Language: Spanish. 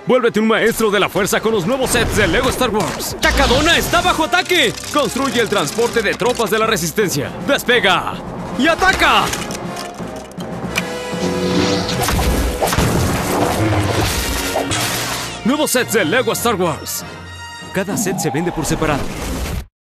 Vuélvete un maestro de la fuerza con los nuevos sets de LEGO Star Wars. ¡Takadona está bajo ataque! Construye el transporte de tropas de la resistencia. ¡Despega! ¡Y ataca! Nuevos sets de LEGO Star Wars. Cada set se vende por separado.